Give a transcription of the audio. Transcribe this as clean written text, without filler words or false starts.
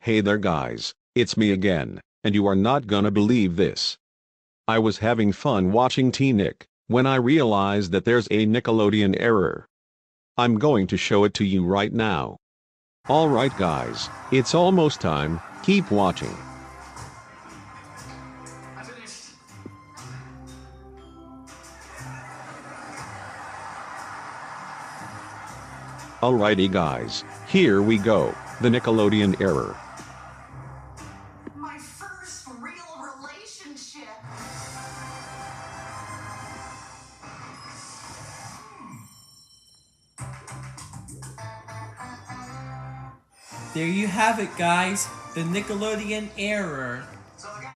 Hey there guys, it's me again, and you are not gonna believe this. I was having fun watching T-Nick, when I realized that there's a Nickelodeon error. I'm going to show it to you right now. Alright guys, it's almost time, keep watching. Alrighty guys, here we go, the Nickelodeon error. My first real relationship. There you have it, guys. The Nickelodeon Error.